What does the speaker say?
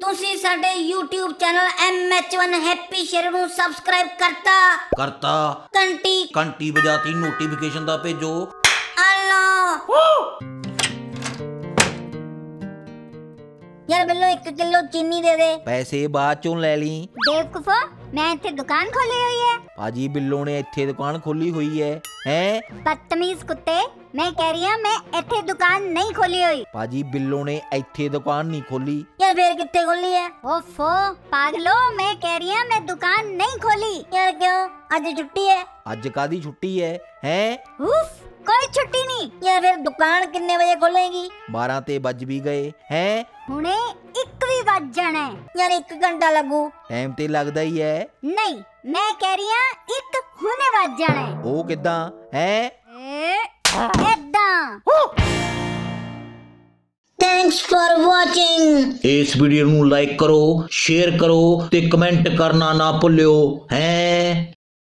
ਤੁਸੀਂ ਸਾਡੇ YouTube channel MH1 happy ਸ਼ੇਰ ਨੂੰ ਸਬਸਕ੍ਰਾਈਬ ਕਰਤਾ ਘੰਟੀ ਵਜਾਤੀ ਨੋਟੀਫਿਕੇਸ਼ਨ ਦਾ ਭੇਜੋ यार बिल्लो 1 किलो चीनी दे दे। पैसे बाद चों ले ली। बेवकूफो मैं इत्थे दुकान खोली हुई है। पाजी बिल्लो ने इत्थे दुकान खोली हुई है। हैं? बदतमीज कुत्ते, मैं कह रही हूं मैं इत्थे दुकान नहीं खोली हुई। पाजी बिल्लो ने इत्थे दुकान नहीं खोली। यार फिर कित्थे खोली है? ओफो पागलो, मैं कह रही हूं मैं दुकान नहीं खोली। यार क्यों? आज छुट्टी है। आज कादी छुट्टी है? हैं? उफ कोई छुट्टी नहीं। यार फिर दुकान कितने बजे खोलेगी? 12 ते बज भी गए हैं। हुणे 1 भी बज जाना है। यार 1 घंटा लगू। टाइम ते लगदा ही है। नहीं मैं कह रही हूं 1 हुणे बज जाना है। ओ किदां हैं? इदां। Thanks for watching. इस वीडियो नू लाइक करो, शेयर करो ते कमेंट करना ना भुल्लियो हैं।